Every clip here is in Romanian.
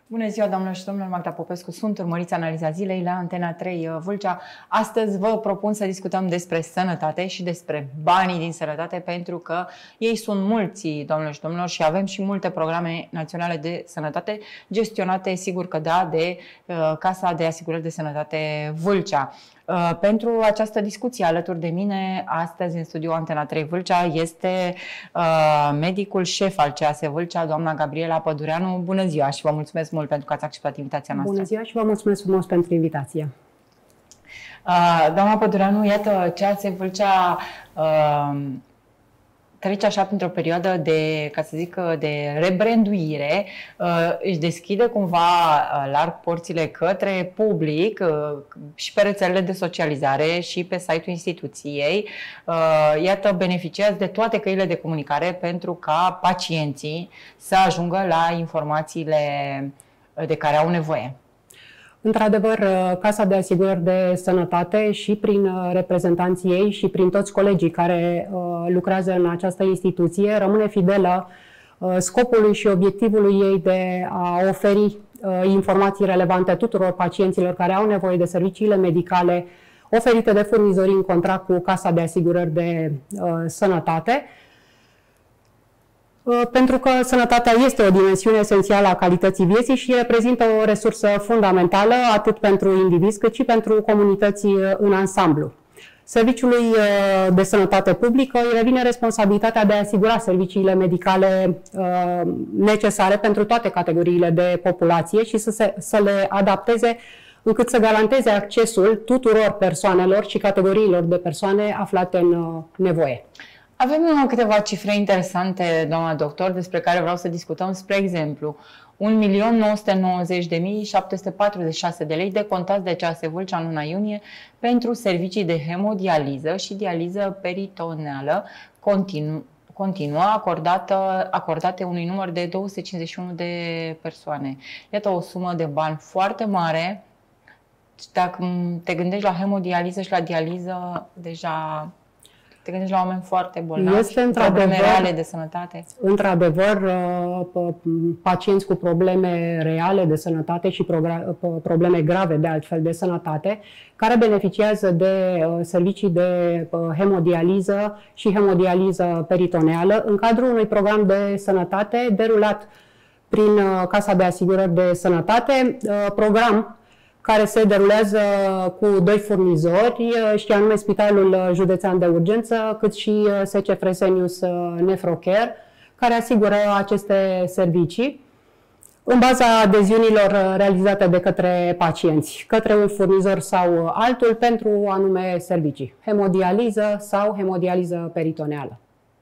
Bună ziua, doamnelor și domnilor, Magda Popescu sunt, urmăriți Analiza Zilei la Antena 3 Vâlcea. Astăzi vă propun să discutăm despre sănătate și despre banii din sănătate, pentru că ei sunt mulți, doamnelor și domnilor, și avem și multe programe naționale de sănătate gestionate, sigur că da, de Casa de Asigurări de Sănătate Vâlcea. Pentru această discuție alături de mine, astăzi în studio Antena 3 Vâlcea, este medicul șef al CAS Vâlcea, doamna Gabriela Pădureanu. Bună ziua și vă mulțumesc mult pentru că ați acceptat invitația noastră. Bună ziua și vă mulțumesc frumos pentru invitație. Doamna Pădureanu, iată, CAS Vâlcea trece așa printr-o perioadă de, ca să zic, de rebranduire, își deschide cumva larg porțile către public și pe rețelele de socializare și pe site-ul instituției. Iată, beneficiați de toate căile de comunicare pentru ca pacienții să ajungă la informațiile de care au nevoie. Într-adevăr, Casa de Asigurări de Sănătate și prin reprezentanții ei și prin toți colegii care lucrează în această instituție rămâne fidelă scopului și obiectivului ei de a oferi informații relevante tuturor pacienților care au nevoie de serviciile medicale oferite de furnizorii în contract cu Casa de Asigurări de Sănătate. Pentru că sănătatea este o dimensiune esențială a calității vieții și reprezintă o resursă fundamentală atât pentru indivizi cât și pentru comunități în ansamblu. Serviciului de sănătate publică îi revine responsabilitatea de a asigura serviciile medicale necesare pentru toate categoriile de populație și să le adapteze încât să garanteze accesul tuturor persoanelor și categoriilor de persoane aflate în nevoie. Avem câteva cifre interesante, doamna doctor, despre care vreau să discutăm. Spre exemplu, 1.990.746 de lei decontați de CAS Vâlcea în luna iunie pentru servicii de hemodializă și dializă peritoneală continuă acordate unui număr de 251 de persoane. Iată o sumă de bani foarte mare. Dacă te gândești la hemodializă și la dializă, deja te gândești la oameni foarte bolnavi, este probleme reale de sănătate. Într-adevăr, pacienți cu probleme reale de sănătate și probleme grave de altfel de sănătate, care beneficiază de servicii de hemodializă și hemodializă peritoneală în cadrul unui program de sănătate derulat prin Casa de Asigurări de Sănătate, program care se derulează cu doi furnizori, și anume Spitalul Județean de Urgență, cât și SC Fresenius Nefrocare, care asigură aceste servicii în baza adeziunilor realizate de către pacienți, către un furnizor sau altul pentru anume servicii, hemodializă sau hemodializă peritoneală.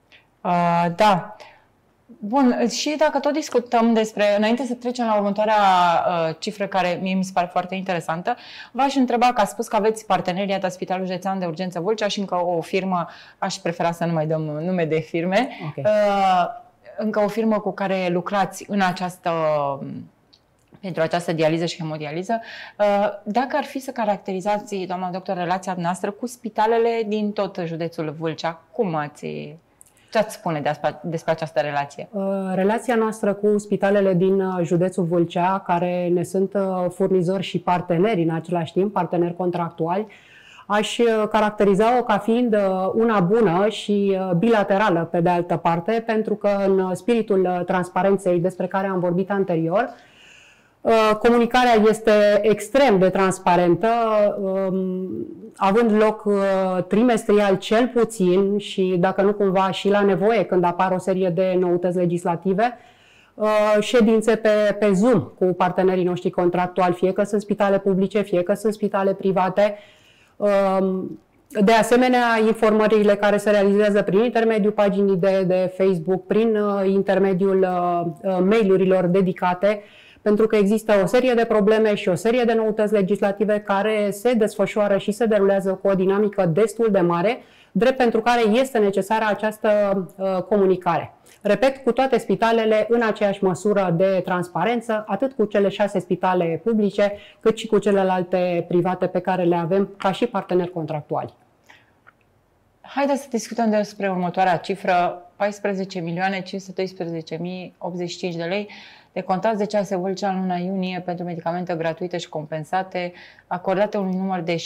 Da. Bun, și dacă tot discutăm despre, înainte să trecem la următoarea cifră care mie mi se pare foarte interesantă, v-aș întreba, că ați spus că aveți parteneri, iată, Spitalul Județean de Urgență Vâlcea și încă o firmă, aș prefera să nu mai dăm nume de firme, okay. Încă o firmă cu care lucrați în pentru această dializă și hemodializă. Dacă ar fi să caracterizați, doamna doctor, relația noastră cu spitalele din tot județul Vâlcea, ce ați spune despre această relație? Relația noastră cu spitalele din județul Vâlcea, care ne sunt furnizori și parteneri în același timp, parteneri contractuali, aș caracteriza-o ca fiind una bună și bilaterală pe de altă parte, pentru că în spiritul transparenței despre care am vorbit anterior, comunicarea este extrem de transparentă, având loc trimestrial cel puțin și, dacă nu cumva, și la nevoie când apar o serie de noutăți legislative, ședințe pe Zoom cu partenerii noștri contractuali, fie că sunt spitale publice, fie că sunt spitale private. De asemenea, informările care se realizează prin intermediul paginii de Facebook, prin intermediul mail-urilor dedicate, pentru că există o serie de probleme și o serie de noutăți legislative care se desfășoară și se derulează cu o dinamică destul de mare, drept pentru care este necesară această comunicare. Repet, cu toate spitalele în aceeași măsură de transparență, atât cu cele 6 spitale publice, cât și cu celelalte private pe care le avem ca și parteneri contractuali. Haideți să discutăm despre următoarea cifră, 14.512.085 de lei decontați de CAS Vâlcea în luna iunie pentru medicamente gratuite și compensate, acordate unui număr de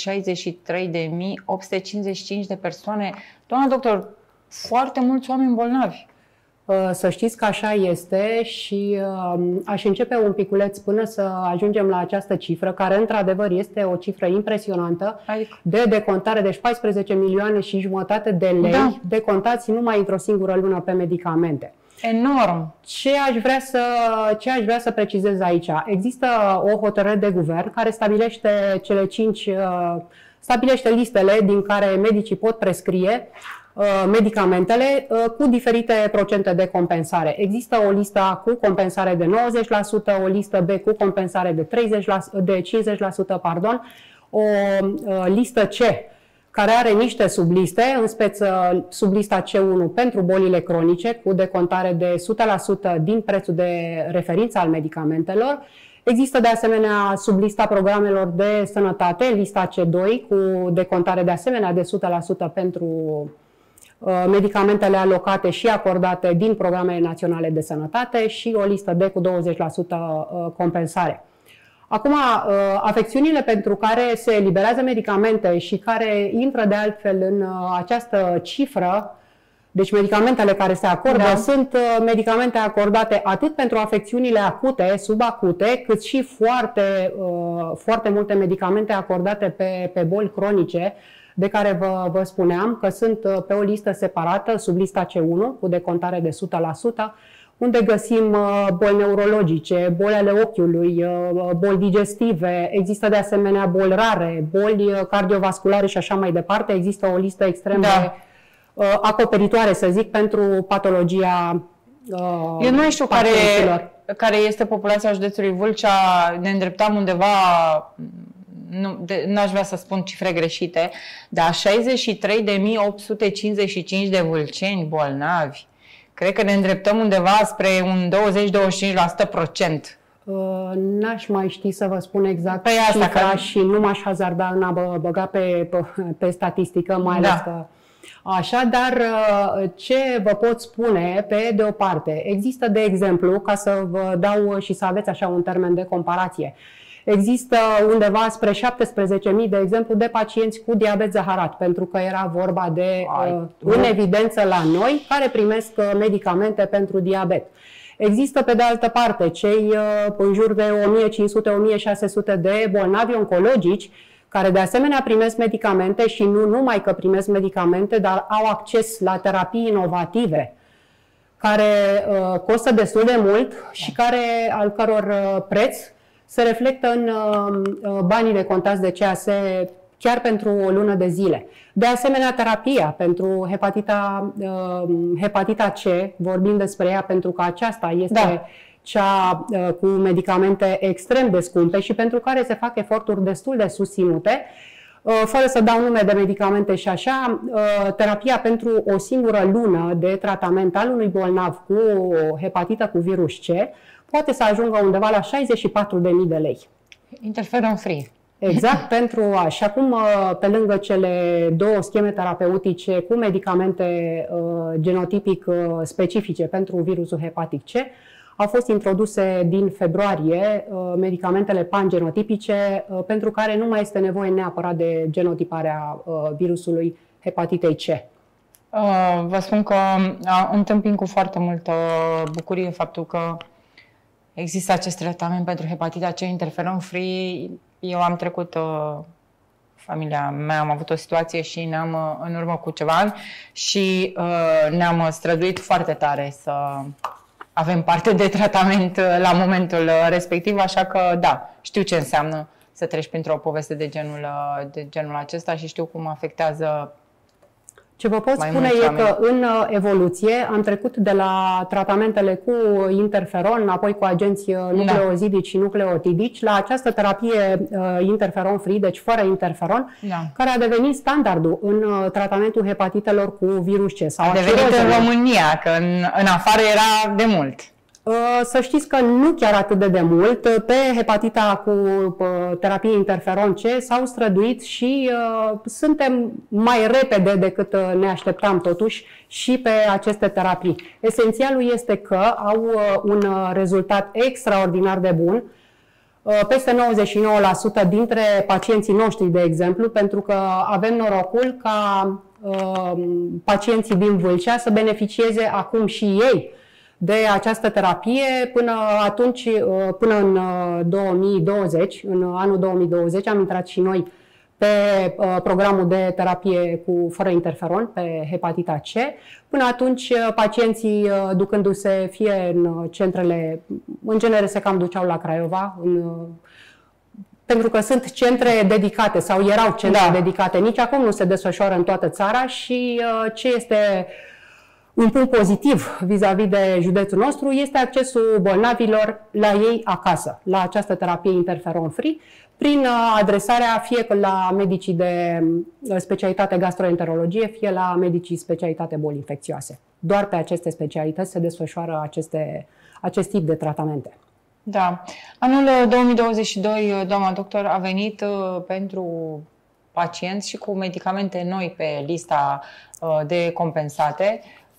63.855 de persoane. Doamna doctor, foarte mulți oameni bolnavi. Să știți că așa este și aș începe un piculeț până să ajungem la această cifră, care într-adevăr este o cifră impresionantă, de decontare, deci 14 milioane și jumătate de lei decontați numai într-o singură lună pe medicamente. Enorm! Ce aș vrea să precizez aici? Există o hotărâre de guvern care stabilește stabilește listele din care medicii pot prescrie medicamentele cu diferite procente de compensare. Există o listă A cu compensare de 90%, o listă B cu compensare de 50%, pardon, o listă C care are niște subliste, în speță sublista C1 pentru bolile cronice, cu decontare de 100% din prețul de referință al medicamentelor. Există de asemenea sublista programelor de sănătate, lista C2, cu decontare de asemenea de 100% pentru medicamentele alocate și acordate din programele naționale de sănătate și o listă D cu 20% compensare. Acum, afecțiunile pentru care se eliberează medicamente și care intră de altfel în această cifră, deci medicamentele care se acordă, sunt medicamente acordate atât pentru afecțiunile acute, subacute, cât și foarte multe medicamente acordate pe boli cronice, de care vă spuneam că sunt pe o listă separată, sub lista C1, cu decontare de 100%, unde găsim boli neurologice, boli ale ochiului, boli digestive, există de asemenea boli rare, boli cardiovasculare și așa mai departe. Există o listă extrem de acoperitoare, să zic, pentru patologia Eu nu știu care este populația județului Vâlcea, ne îndreptam undeva, n-aș vrea să spun cifre greșite, dar 63.855 de vâlceni bolnavi. Cred că ne îndreptăm undeva spre un 20-25% procent. N-aș mai ști să vă spun exact cifra și nu m-aș hazarda în a băga pe statistică, mai ales că așa, dar ce vă pot spune pe de o parte, există de exemplu, ca să vă dau și să aveți așa un termen de comparație, există undeva spre 17.000, de exemplu, de pacienți cu diabet zaharat, pentru că era vorba de, în evidență la noi, care primesc medicamente pentru diabet. Există, pe de altă parte, cei în jur de 1.500-1.600 de bolnavi oncologici, care de asemenea primesc medicamente și nu numai că primesc medicamente, dar au acces la terapii inovative, care costă destul de mult și al căror preț se reflectă în banii decontați de CAS chiar pentru o lună de zile. De asemenea, terapia pentru hepatita C, vorbim despre ea pentru că aceasta este cea cu medicamente extrem de scumpe și pentru care se fac eforturi destul de susținute, fără să dau nume de medicamente și așa, terapia pentru o singură lună de tratament al unui bolnav cu hepatită cu virus C poate să ajungă undeva la 64.000 de lei. Interferon free. Exact, pentru și acum, pe lângă cele două scheme terapeutice cu medicamente genotipic specifice pentru virusul hepatic C, au fost introduse din februarie medicamentele pangenotipice, pentru care nu mai este nevoie neapărat de genotiparea virusului hepatitei C. Vă spun că întâmpin cu foarte multă bucurie faptul că există acest tratament pentru hepatita C, interferon free. Eu am trecut, familia mea, am avut o situație și în urmă cu ceva ani și ne-am străduit foarte tare să avem parte de tratament la momentul respectiv, așa că da, știu ce înseamnă să treci printr-o poveste de genul acesta și știu cum afectează. Ce vă pot spune e că în evoluție am trecut de la tratamentele cu interferon, apoi cu agenți nucleozidici și nucleotidici, la această terapie interferon-free, deci fără interferon, care a devenit standardul în tratamentul hepatitelor cu virus C. A devenit în România, că în afară era de mult. Să știți că nu chiar atât de mult. Pe hepatita cu terapie interferon C s-au străduit și suntem mai repede decât ne așteptam totuși și pe aceste terapii. Esențialul este că au un rezultat extraordinar de bun. Peste 99% dintre pacienții noștri, de exemplu, pentru că avem norocul ca pacienții din Vâlcea să beneficieze acum și ei de această terapie. Până atunci, până în 2020, în anul 2020, am intrat și noi pe programul de terapie fără interferon, pe hepatita C. Până atunci, pacienții ducându-se fie în centrele, în genere se cam duceau la Craiova, pentru că sunt centre dedicate sau erau centre dedicate. Nici acum nu se desfășoară în toată țara și ce este un punct pozitiv vis-a-vis de județul nostru este accesul bolnavilor la ei acasă, la această terapie interferon-free, prin adresarea fie la medicii de specialitate gastroenterologie, fie la medicii specialitate boli infecțioase. Doar pe aceste specialități se desfășoară acest tip de tratamente. Da. Anul 2022, doamna doctor, a venit pentru pacienți și cu medicamente noi pe lista de compensate.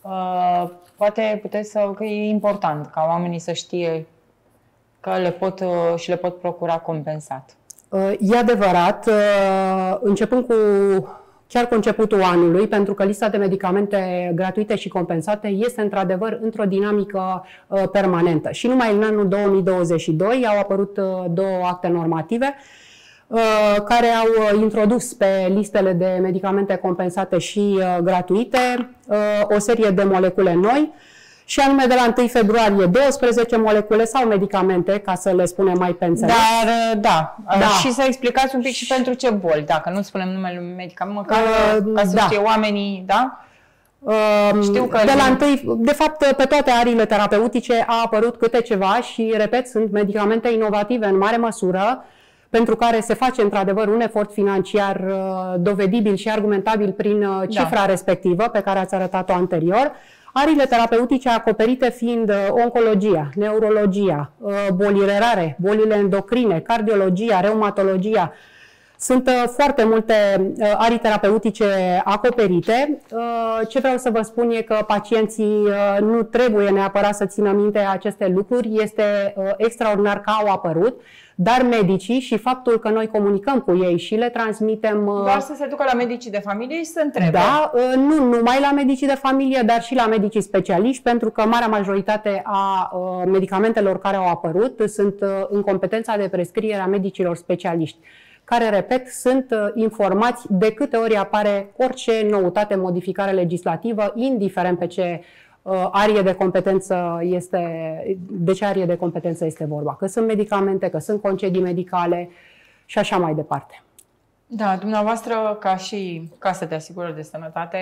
Poate puteți că e important ca oamenii să știe că le pot procura compensat. E adevărat, începând chiar cu începutul anului, pentru că lista de medicamente gratuite și compensate este într-adevăr într-o dinamică permanentă. Și numai în anul 2022 au apărut două acte normative care au introdus pe listele de medicamente compensate și gratuite o serie de molecule noi, și anume de la 1 februarie 12 molecule sau medicamente, ca să le spunem mai pe înțeles. Dar, și să explicați un pic și pentru ce boli, dacă nu spunem numele medicament, măcar ca să știe oamenii, da? Știu că de fapt, pe toate ariile terapeutice a apărut câte ceva și, repet, sunt medicamente inovative în mare măsură, pentru care se face într-adevăr un efort financiar dovedibil și argumentabil prin cifra respectivă pe care ați arătat-o anterior. Ariile terapeutice acoperite fiind oncologia, neurologia, bolile rare, bolile endocrine, cardiologia, reumatologia. Sunt foarte multe arii terapeutice acoperite. Ce vreau să vă spun e că pacienții nu trebuie neapărat să țină minte aceste lucruri. Este extraordinar că au apărut, dar medicii și faptul că noi comunicăm cu ei și le transmitem... Doar să se ducă la medicii de familie și să întrebe. Da, nu numai la medicii de familie, dar și la medicii specialiști, pentru că marea majoritate a medicamentelor care au apărut sunt în competența de prescriere a medicilor specialiști, care, repet, sunt informați de câte ori apare orice noutate, modificare legislativă, indiferent pe ce arie de competență de ce arie de competență este vorba. Că sunt medicamente, că sunt concedii medicale și așa mai departe. Da, dumneavoastră, ca și Casă de Asigurări de Sănătate,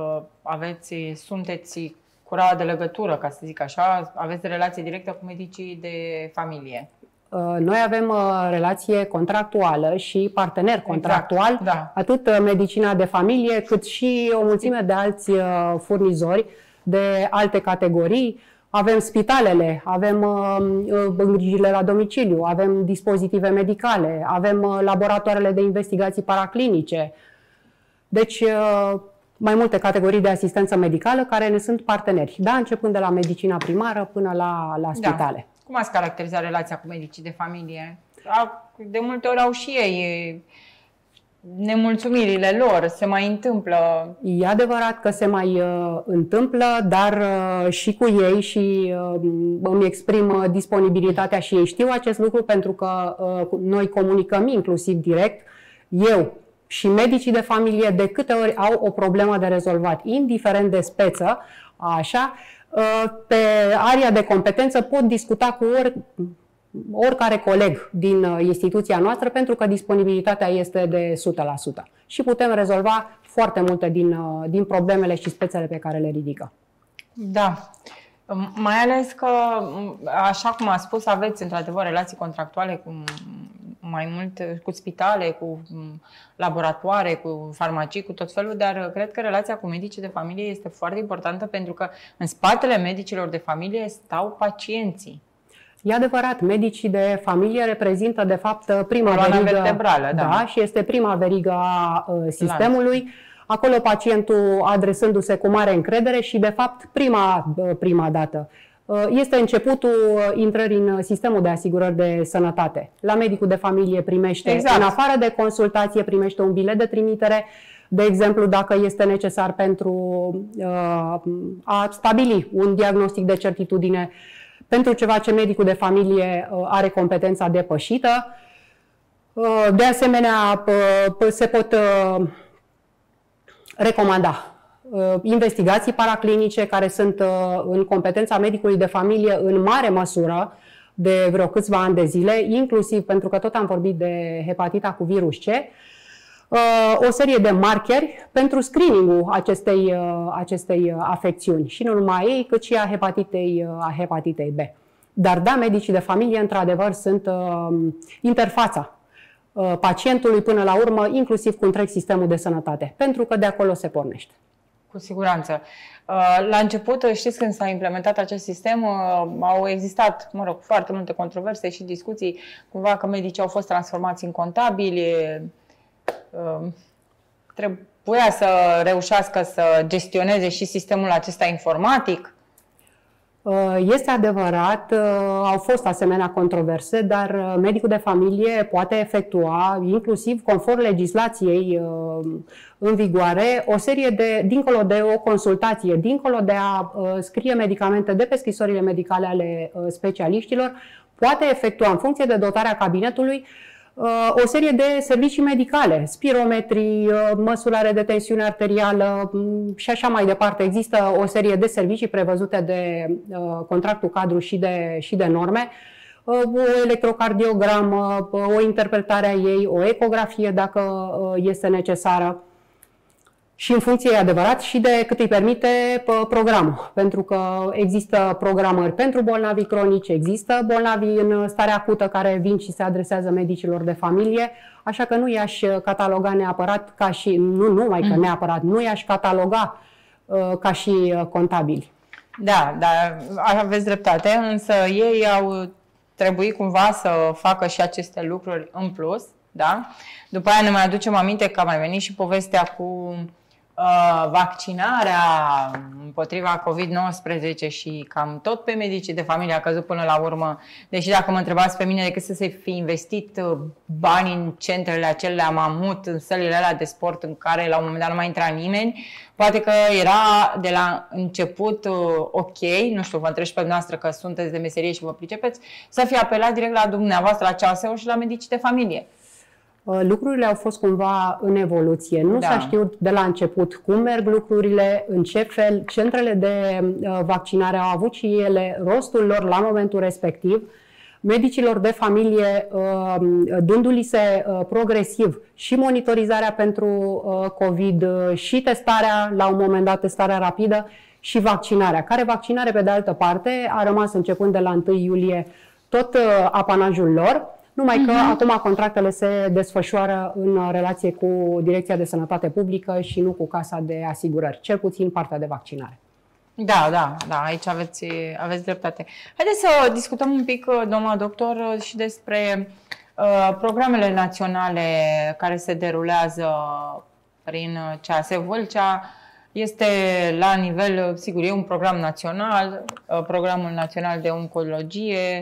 sunteți curaua de legătură, ca să zic așa, aveți relație directă cu medicii de familie. Noi avem relație contractuală și partener contractual, atât medicina de familie, cât și o mulțime de alți furnizori de alte categorii. Avem spitalele, avem îngrijirile la domiciliu, avem dispozitive medicale, avem laboratoarele de investigații paraclinice. Deci, mai multe categorii de asistență medicală care ne sunt parteneri, începând de la medicina primară până la spitale. Cum ați caracterizat relația cu medicii de familie? De multe ori au și ei nemulțumirile lor, se mai întâmplă. E adevărat că se mai întâmplă, dar și cu ei și îmi exprim disponibilitatea și ei știu acest lucru, pentru că noi comunicăm inclusiv direct, eu și medicii de familie, de câte ori au o problemă de rezolvat, indiferent de speță, așa, pe aria de competență pot discuta cu oricare coleg din instituția noastră, pentru că disponibilitatea este de 100% și putem rezolva foarte multe din problemele și spețele pe care le ridică. Da. Mai ales că, așa cum a spus, aveți într-adevăr relații contractuale cu mai mult cu spitale, cu laboratoare, cu farmacii, cu tot felul, dar cred că relația cu medicii de familie este foarte importantă pentru că în spatele medicilor de familie stau pacienții. E adevărat, medicii de familie reprezintă de fapt prima verigă vertebrală, da, și este prima verigă a sistemului. Acolo pacientul adresându-se cu mare încredere și de fapt prima dată. Este începutul intrării în sistemul de asigurări de sănătate. La medicul de familie primește, în afară de consultație, primește un bilet de trimitere, de exemplu, dacă este necesar pentru a stabili un diagnostic de certitudine pentru ceva ce medicul de familie are competența depășită. De asemenea, se pot recomanda investigații paraclinice care sunt în competența medicului de familie în mare măsură de vreo câțiva ani de zile, inclusiv pentru că tot am vorbit de hepatita cu virus C, o serie de markeri pentru screening-ul acestei afecțiuni și nu numai ei, cât și a hepatitei B. Dar da, medicii de familie într-adevăr sunt interfața pacientului până la urmă, inclusiv cu întreg sistemul de sănătate, pentru că de acolo se pornește. Cu siguranță. La început, știți, când s-a implementat acest sistem, au existat, foarte multe controverse și discuții, cumva că medicii au fost transformați în contabili, trebuia să reușească să gestioneze și sistemul acesta informatic. Este adevărat, au fost asemenea controverse, dar medicul de familie poate efectua, inclusiv conform legislației în vigoare, o serie de, dincolo de o consultație, dincolo de a scrie medicamente de pe scrisorile medicale ale specialiștilor, poate efectua, în funcție de dotarea cabinetului, o serie de servicii medicale, spirometri, măsurare de tensiune arterială și așa mai departe. Există o serie de servicii prevăzute de contractul cadru și de norme, o electrocardiogramă, o interpretare a ei, o ecografie dacă este necesară. Și în funcție, e adevărat, și de cât îi permite programul. Pentru că există programări pentru bolnavi cronici, există bolnavi în stare acută care vin și se adresează medicilor de familie, așa că nu i-aș cataloga neapărat ca și, nu numai că neapărat, nu i-aș cataloga ca și contabili. Da, dar aveți dreptate, însă ei au trebuit cumva să facă și aceste lucruri în plus, da? După aia ne mai aducem aminte că a mai venit și povestea cu vaccinarea împotriva COVID-19 și cam tot pe medicii de familie a căzut până la urmă. Deși dacă mă întrebați pe mine, decât să se fi investit bani în centrele acelea mamut, în sălile alea de sport în care la un moment dat nu mai intra nimeni, poate că era de la început ok, nu știu, vă întreb și pe dumneavoastră că sunteți de meserie și vă pricepeți, să fie apelat direct la dumneavoastră, la CASE și la medicii de familie. Lucrurile au fost cumva în evoluție. Nu s-a știut de la început cum merg lucrurile, în ce fel. Centrele de vaccinare au avut și ele rostul lor la momentul respectiv. Medicilor de familie, dându-li se progresiv și monitorizarea pentru COVID și testarea, la un moment dat testarea rapidă și vaccinarea. Care vaccinare, pe de altă parte, a rămas începând de la 1 iulie tot apanajul lor. Numai că acum contractele se desfășoară în relație cu Direcția de Sănătate Publică și nu cu Casa de Asigurări, cel puțin partea de vaccinare. Da, aici aveți dreptate. Haideți să discutăm un pic, doamna doctor, și despre programele naționale care se derulează prin CASE Vâlcea. Este la nivel, sigur, e un program național, Programul Național de Oncologie.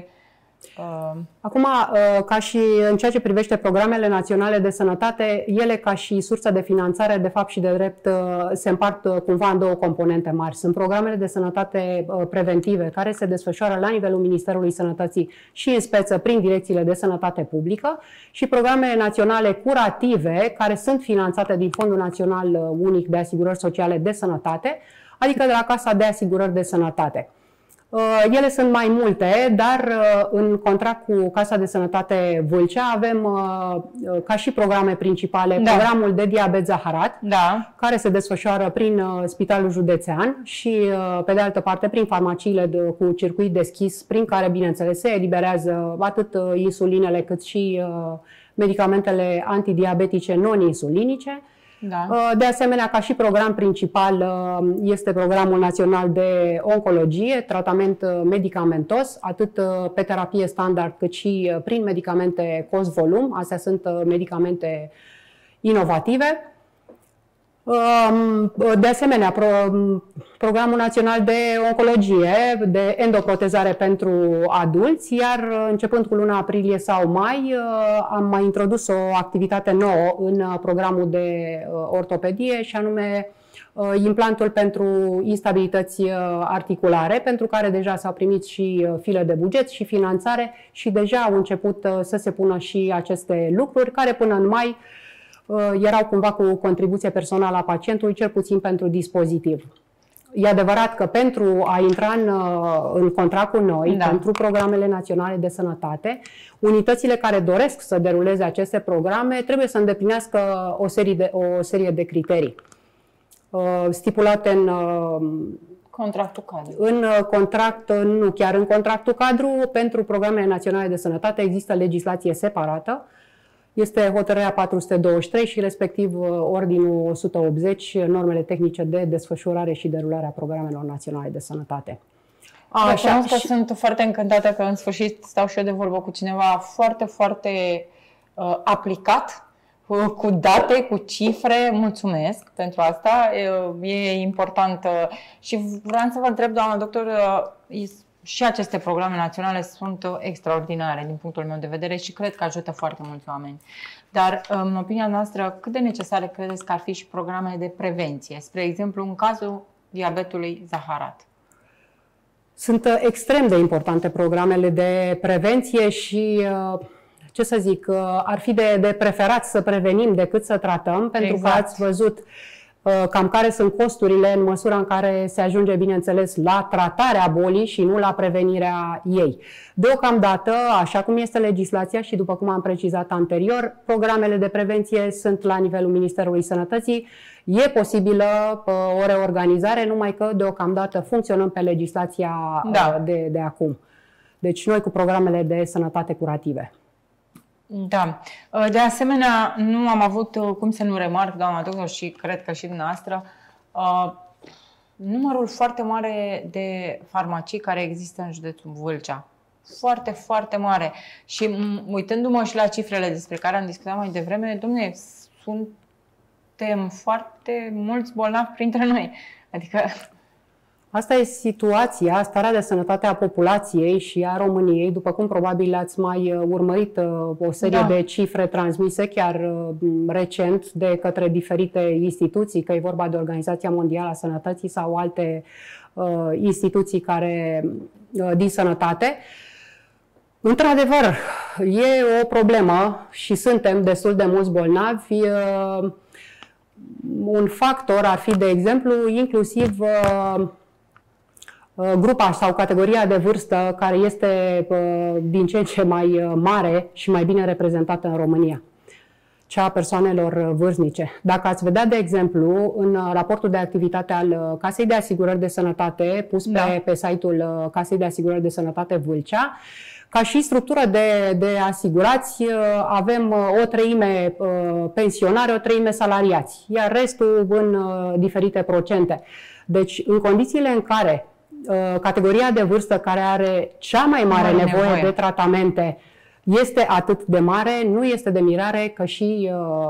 Acum, ca și în ceea ce privește programele naționale de sănătate, ele ca și sursă de finanțare, de fapt și de drept, se împart cumva în două componente mari. Sunt programele de sănătate preventive, care se desfășoară la nivelul Ministerului Sănătății și în speță prin direcțiile de sănătate publică, și programele naționale curative, care sunt finanțate din Fondul Național Unic de Asigurări Sociale de Sănătate, adică de la Casa de Asigurări de Sănătate. Ele sunt mai multe, dar în contract cu Casa de Sănătate Vâlcea avem ca și programe principale programul de diabet zaharat, care se desfășoară prin Spitalul Județean și, pe de altă parte, prin farmaciile cu circuit deschis, prin care, bineînțeles, se eliberează atât insulinele cât și medicamentele antidiabetice non-insulinice. De asemenea, ca și program principal este Programul Național de Oncologie, tratament medicamentos, atât pe terapie standard cât și prin medicamente cost-volum. Astea sunt medicamente inovative. De asemenea, Programul Național de Oncologie, de endoprotezare pentru adulți, iar începând cu luna aprilie sau mai, am mai introdus o activitate nouă în programul de ortopedie și anume implantul pentru instabilități articulare, pentru care deja s-au primit și file de buget și finanțare și deja au început să se pună și aceste lucruri, care până în mai erau cumva cu contribuție personală a pacientului, cel puțin pentru dispozitiv. E adevărat că pentru a intra în contract cu noi, pentru programele naționale de sănătate, unitățile care doresc să deruleze aceste programe trebuie să îndeplinească o serie de criterii stipulate în contractul cadru. În contract, nu chiar în contractul cadru, pentru programele naționale de sănătate există legislație separată. Este hotărârea 423 și respectiv ordinul 180, normele tehnice de desfășurare și derulare a programelor naționale de sănătate. Așa, sunt foarte încântată că în sfârșit stau și eu de vorbă cu cineva foarte, foarte aplicat, cu date, cu cifre. Mulțumesc pentru asta, e important. Și vreau să vă întreb, doamna doctor, și aceste programe naționale sunt extraordinare din punctul meu de vedere și cred că ajută foarte mulți oameni. Dar, în opinia noastră, cât de necesare credeți că ar fi și programele de prevenție? Spre exemplu, în cazul diabetului zaharat. Sunt extrem de importante programele de prevenție și, ce să zic, ar fi de preferat să prevenim decât să tratăm, pentru că ați văzut cam care sunt costurile în măsura în care se ajunge, bineînțeles, la tratarea bolii și nu la prevenirea ei. Deocamdată, așa cum este legislația și după cum am precizat anterior, programele de prevenție sunt la nivelul Ministerului Sănătății. E posibilă o reorganizare, numai că deocamdată funcționăm pe legislația de acum. Deci noi cu programele de sănătate curative. Da. De asemenea, nu am avut cum să nu remarc, doamna doctor, și cred că și dumneavoastră, numărul foarte mare de farmacii care există în județul Vâlcea. Foarte, foarte mare. Și uitându-mă și la cifrele despre care am discutat mai devreme, dom'le, suntem foarte mulți bolnavi printre noi. Adică... Asta e situația, starea de sănătate a populației și a României, după cum probabil ați mai urmărit o serie de cifre transmise chiar recent de către diferite instituții, că e vorba de Organizația Mondială a Sănătății sau alte instituții din sănătate. Într-adevăr, e o problemă și suntem destul de mulți bolnavi. Un factor ar fi, de exemplu, inclusiv grupa sau categoria de vârstă care este din ce în ce mai mare și mai bine reprezentată în România, cea a persoanelor vârstnice. Dacă ați vedea, de exemplu, în raportul de activitate al Casei de Asigurări de Sănătate, pus pe site-ul Casei de Asigurări de Sănătate Vâlcea, ca și structură de asigurați avem o treime pensionari, o treime salariați, iar restul în diferite procente. Deci, în condițiile în care categoria de vârstă care are cea mai mare nevoie de tratamente este atât de mare, nu este de mirare că și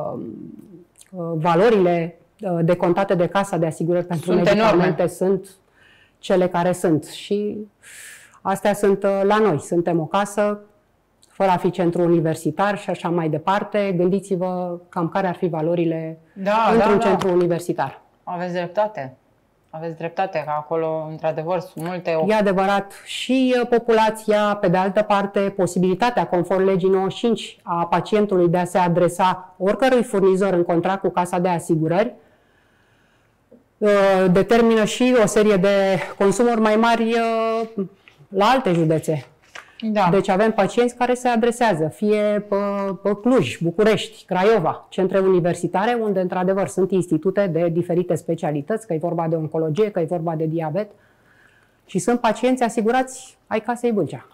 valorile decontate de Casa de Asigurări pentru medicamente sunt cele care sunt. Și astea sunt la noi. Suntem o casă fără a fi centru universitar și așa mai departe. Gândiți-vă cam care ar fi valorile într-un centru universitar. Aveți dreptate. Aveți dreptate, că acolo, într-adevăr, sunt multe... E adevărat. Și populația, pe de altă parte, posibilitatea, conform legii 95, a pacientului de a se adresa oricărui furnizor în contract cu Casa de Asigurări, determină și o serie de consumuri mai mari la alte județe. Da. Deci avem pacienți care se adresează, fie pe Cluj, București, Craiova, centre universitare, unde într-adevăr sunt institute de diferite specialități, că e vorba de oncologie, că e vorba de diabet, și sunt pacienți asigurați ai Casei Vâlcea.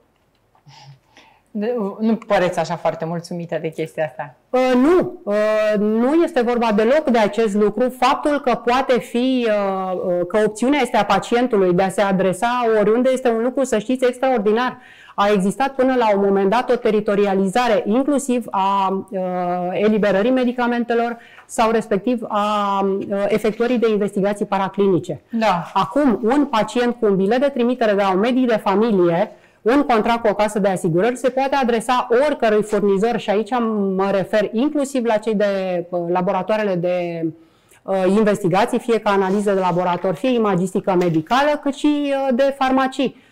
Nu păreți așa foarte mulțumită de chestia asta. Nu este vorba deloc de acest lucru. Faptul că poate fi, că opțiunea este a pacientului de a se adresa oriunde este un lucru, să știți, extraordinar. A existat până la un moment dat o teritorializare, inclusiv a eliberării medicamentelor sau respectiv a efectuării de investigații paraclinice. Da. Acum, un pacient cu un bilet de trimitere de la un medic de familie, în contract cu o casă de asigurări, se poate adresa oricărui furnizor, și aici mă refer inclusiv la cei de laboratoarele de investigații, fie ca analiză de laborator, fie imagistică medicală, cât și de farmacii.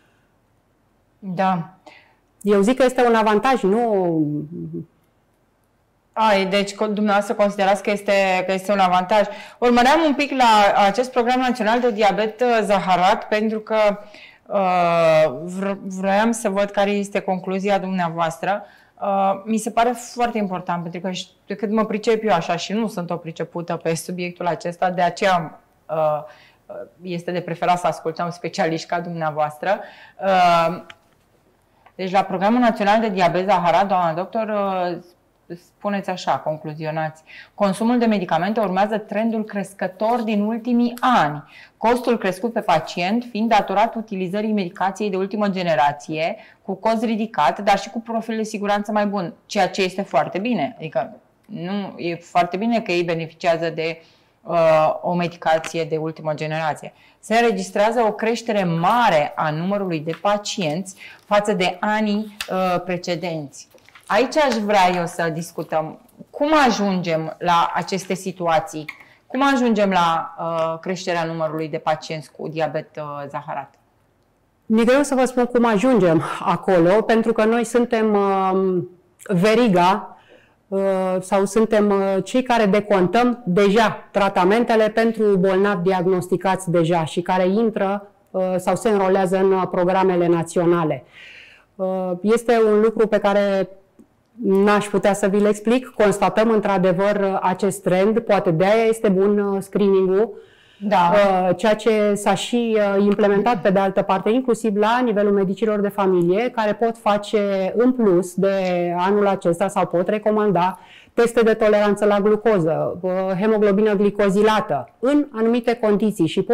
Da. Eu zic că este un avantaj, nu... Deci dumneavoastră considerați că este un avantaj. Urmăream un pic la acest program național de diabet zaharat, pentru că vroiam să văd care este concluzia dumneavoastră. Mi se pare foarte important, pentru că de cât mă pricep eu așa, și nu sunt o pricepută pe subiectul acesta, de aceea este de preferat să ascultăm specialiști ca dumneavoastră. Deci la Programul Național de Diabet zaharat, doamna doctor, spuneți așa, concluzionați: consumul de medicamente urmează trendul crescător din ultimii ani, costul crescut pe pacient fiind datorat utilizării medicației de ultimă generație, cu cost ridicat, dar și cu profil de siguranță mai bun, ceea ce este foarte bine. Adică nu e foarte bine că ei beneficiază de o medicație de ultimă generație. Se înregistrează o creștere mare a numărului de pacienți față de anii precedenți. Aici aș vrea eu să discutăm cum ajungem la aceste situații, cum ajungem la creșterea numărului de pacienți cu diabet zaharat. Mi-e greu să vă spun cum ajungem acolo, pentru că noi suntem veriga sau suntem cei care decontăm deja tratamentele pentru bolnavi diagnosticați deja și care intră sau se înrolează în programele naționale. Este un lucru pe care n-aș putea să vi-l explic. Constatăm într-adevăr acest trend, poate de-aia este bun screening-ul, da. Ceea ce s-a și implementat pe de altă parte, inclusiv la nivelul medicilor de familie, care pot face în plus de anul acesta sau pot recomanda teste de toleranță la glucoză, hemoglobină glicozilată, în anumite condiții și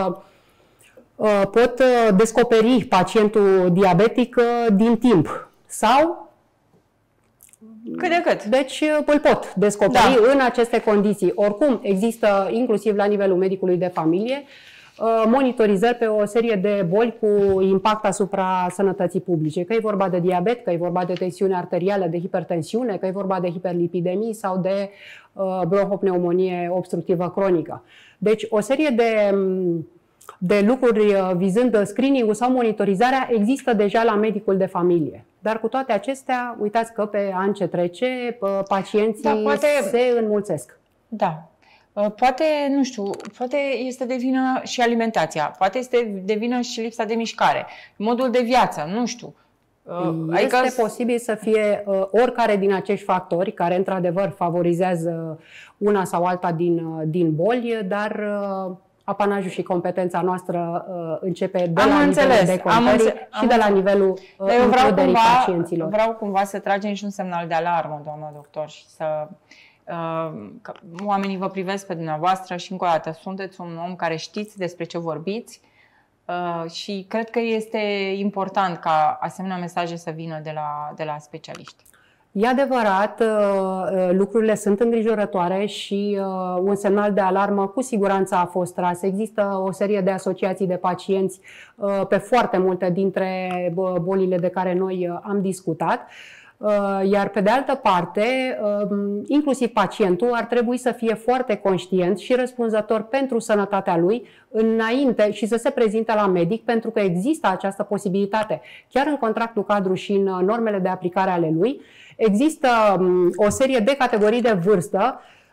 pot descoperi pacientul diabetic din timp sau cât de cât. Deci îl pot descoperi în aceste condiții. Oricum, există, inclusiv la nivelul medicului de familie, monitorizări pe o serie de boli cu impact asupra sănătății publice. Că e vorba de diabet, că e vorba de tensiune arterială, de hipertensiune, că e vorba de hiperlipidemie sau de bronhopneumonie obstructivă cronică. Deci o serie de lucruri vizând screening-ul sau monitorizarea există deja la medicul de familie. Dar cu toate acestea, uitați că pe an ce trece, pacienții se înmulțesc. Da. Poate, nu știu, poate este de vină și alimentația, poate este de vină și lipsa de mișcare, modul de viață, nu știu. Este posibil să fie oricare din acești factori care într-adevăr favorizează una sau alta din boli, dar apanajul și competența noastră începe de la nivelul decontării și de la nivelul includerii pacienților. Vreau cumva să tragem și un semnal de alarmă, doamna doctor, și să că oamenii vă privesc pe dumneavoastră și încă o dată sunteți un om care știți despre ce vorbiți și cred că este important ca asemenea mesaje să vină de la specialiști. E adevărat, lucrurile sunt îngrijorătoare și un semnal de alarmă cu siguranță a fost tras. Există o serie de asociații de pacienți pe foarte multe dintre bolile de care noi am discutat. Iar pe de altă parte, inclusiv pacientul ar trebui să fie foarte conștient și răspunzător pentru sănătatea lui înainte și să se prezinte la medic, pentru că există această posibilitate. Chiar în contractul cadru și în normele de aplicare ale lui, există o serie de categorii de vârstă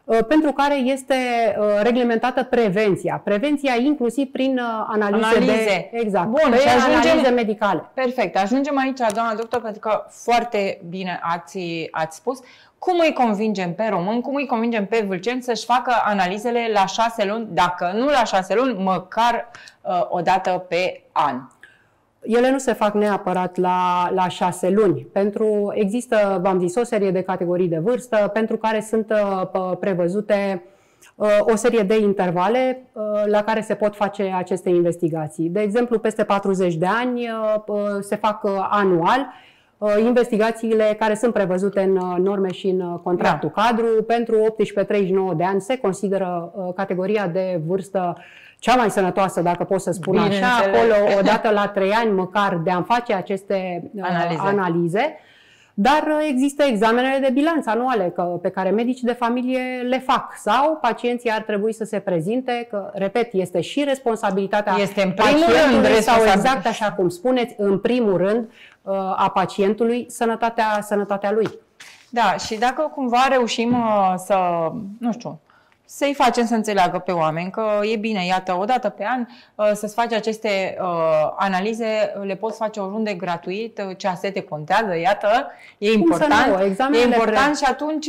pentru care este reglementată prevenția. Prevenția inclusiv prin analize. Exact. Bun, și analize medicale. Perfect. Ajungem aici, doamna doctor, pentru că foarte bine ați spus. Cum îi convingem pe român, cum îi convingem pe vâlceni să-și facă analizele la 6 luni, dacă nu la 6 luni, măcar o dată pe an? Ele nu se fac neapărat la 6 luni. Există, v-am zis, o serie de categorii de vârstă pentru care sunt prevăzute o serie de intervale la care se pot face aceste investigații. De exemplu, peste 40 de ani se fac anual investigațiile care sunt prevăzute în norme și în contractul cadru. Pentru 18-39 de ani se consideră categoria de vârstă cea mai sănătoasă, dacă pot să spun așa. Acolo, odată la 3 ani măcar, de a face aceste analize. Dar există examenele de bilanț anuale pe care medicii de familie le fac sau pacienții ar trebui să se prezinte, că, repet, este și responsabilitatea pacientului sau exact așa cum spuneți, în primul rând a pacientului, sănătatea lui. Da, și dacă cumva reușim să, nu știu, să-i facem să înțeleagă pe oameni că e bine, iată, o dată pe an să-ți faci aceste analize, le poți face oriunde gratuit, ce te contează, iată, e important. E important și atunci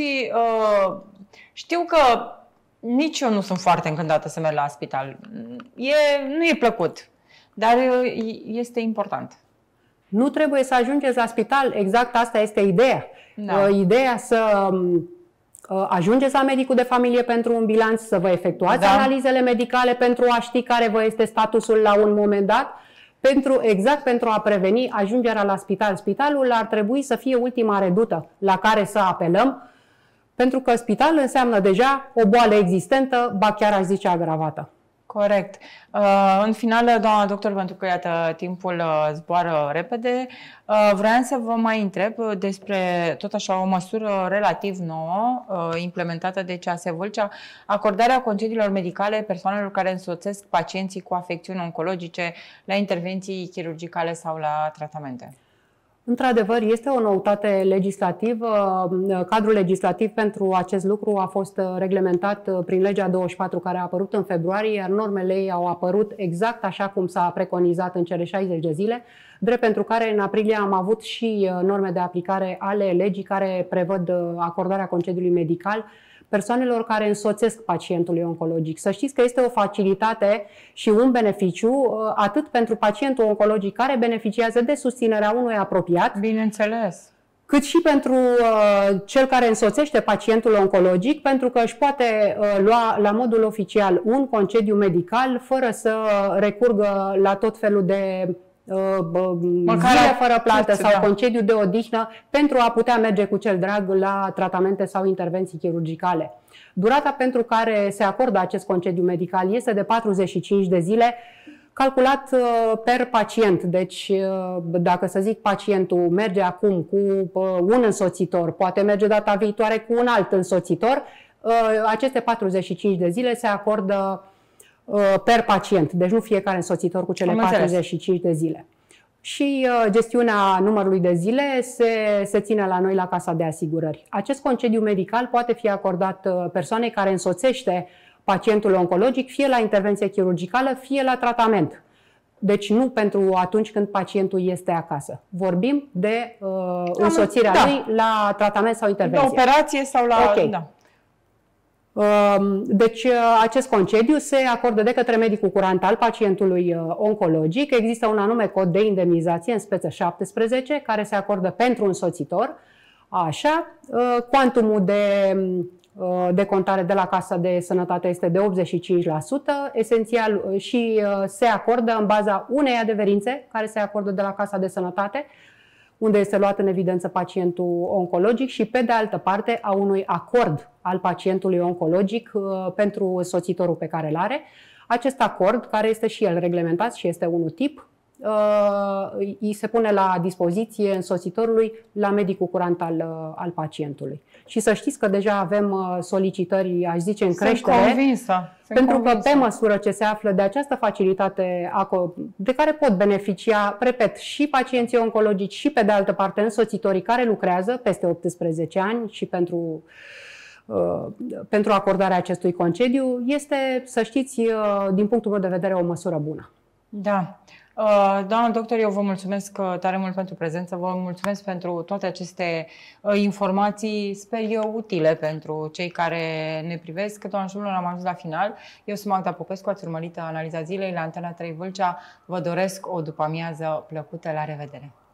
știu că nici eu nu sunt foarte încântată să merg la spital. Nu e plăcut, dar este important. Nu trebuie să ajungeți la spital, exact asta este ideea. Da. Ideea să ajungeți la medicul de familie pentru un bilanț, să vă efectuați analizele medicale pentru a ști care vă este statusul la un moment dat, exact pentru a preveni ajungerea la spital. Spitalul ar trebui să fie ultima redută la care să apelăm, pentru că spital înseamnă deja o boală existentă, ba chiar aș zice agravată. Corect. În final, doamna doctor, pentru că iată, timpul zboară repede, vreau să vă mai întreb despre tot așa o măsură relativ nouă implementată de CAS Vâlcea, acordarea concediilor medicale persoanelor care însoțesc pacienții cu afecțiuni oncologice la intervenții chirurgicale sau la tratamente. Într-adevăr, este o noutate legislativă. Cadrul legislativ pentru acest lucru a fost reglementat prin legea 24 care a apărut în februarie, iar normele ei au apărut exact așa cum s-a preconizat în cele 60 de zile, drept pentru care în aprilie am avut și norme de aplicare ale legii care prevăd acordarea concediului medical persoanelor care însoțesc pacientului oncologic. Să știți că este o facilitate și un beneficiu atât pentru pacientul oncologic care beneficiază de susținerea unui apropiat, bineînțeles, cât și pentru cel care însoțește pacientul oncologic, pentru că își poate lua la modul oficial un concediu medical fără să recurgă la tot felul de zile fără plată sau concediu de odihnă pentru a putea merge cu cel drag la tratamente sau intervenții chirurgicale. Durata pentru care se acordă acest concediu medical este de 45 de zile, calculat per pacient. Deci, dacă să zic pacientul merge acum cu un însoțitor, poate merge data viitoare cu un alt însoțitor, aceste 45 de zile se acordă per pacient, deci nu fiecare însoțitor cu cele 45 de zile. Și gestiunea numărului de zile se ține la noi la Casa de Asigurări. Acest concediu medical poate fi acordat persoanei care însoțește pacientul oncologic, fie la intervenție chirurgicală, fie la tratament. Deci nu pentru atunci când pacientul este acasă. Vorbim de însoțirea lui la tratament sau intervenție. La operație sau la... Okay. Da. Deci acest concediu se acordă de către medicul curant al pacientului oncologic. Există un anume cod de indemnizație în speță 17 care se acordă pentru însoțitor. Așa, cuantumul de contare de la Casa de Sănătate este de 85%, esențial, și se acordă în baza unei adeverințe care se acordă de la Casa de Sănătate, unde este luat în evidență pacientul oncologic, și pe de altă parte a unui acord al pacientului oncologic pentru însoțitorul pe care îl are. Acest acord, care este și el reglementat și este unul tip, îi se pune la dispoziție însoțitorului la medicul curant al pacientului. Și să știți că deja avem solicitări, aș zice, în creștere. Sunt convinsă. Pentru că pe măsură ce se află de această facilitate de care pot beneficia, repet, și pacienții oncologici și pe de altă parte însoțitorii care lucrează peste 18 ani și pentru pentru acordarea acestui concediu, este, să știți, din punctul meu de vedere, o măsură bună. Da. Doamna doctor, eu vă mulțumesc tare mult pentru prezență, vă mulțumesc pentru toate aceste informații, sper eu, utile pentru cei care ne privesc. Doamna Șumlă, am ajuns la final. Eu sunt Magda Popescu, ați urmărit Analiza Zilei la Antena 3 Vâlcea. Vă doresc o după-amiază plăcută, la revedere!